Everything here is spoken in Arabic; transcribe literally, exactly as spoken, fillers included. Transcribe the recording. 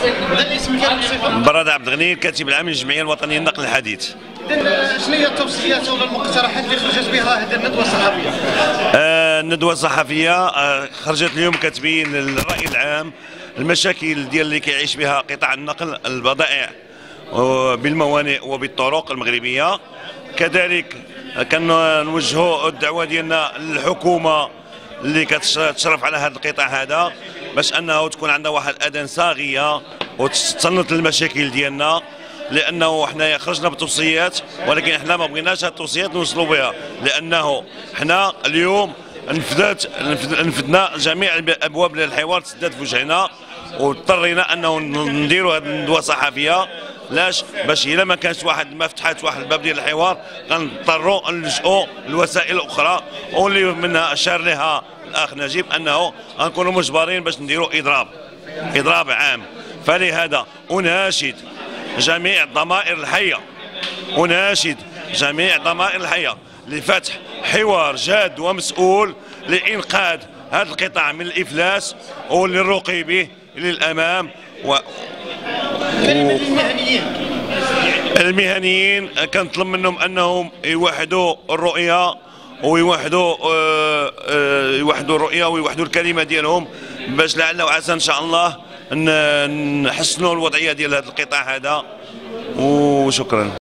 براد عبد الغني، كاتب العام للجمعيه الوطنيه للنقل الحديث. اذا شنو هي التوصيات ولا المقترحات اللي خرجت بها هذه الندوه الصحفيه؟ آه الندوه الصحفيه آه خرجت اليوم كاتبين الراي العام، المشاكل ديال اللي كيعيش بها قطاع النقل البضائع بالموانئ وبالطرق المغربيه. كذلك كنوجهوا الدعوه ديالنا للحكومه اللي كتشرف على هذا القطاع هذا، باش انه تكون عندها واحد الاذان صاغيه وتستنط المشاكل ديالنا، لانه حنا خرجنا بتوصيات ولكن حنا ما بغيناش هذه التوصيات نوصلوا بها، لانه حنا اليوم نفذت نفذنا جميع الابواب للحوار تسدات في وجهنا، واضطرينا انه نديروا هذه الندوه الصحفيه. لاش؟ باش الا ما كانش واحد ما فتحت واحد الباب ديال الحوار غنضطروا نلجؤوا لوسائل اخرى، واللي منها اشار لها الاخ نجيب انه غنكونوا مجبرين باش نديروا اضراب اضراب عام. فلهذا اناشد جميع الضمائر الحيه اناشد جميع الضمائر الحيه لفتح حوار جاد ومسؤول لانقاذ هذا القطاع من الافلاس وللرقي به للامام. و كلمة للمهنيين المهنيين كنطلب منهم انهم يوحدوا الرؤيه ويوحدوا آه آه يوحدوا الرؤيه ويوحدوا الكلمه ديالهم، باش لعل وعسى ان شاء الله نحسنوا الوضعيه ديال هذا القطاع هذا. وشكرا.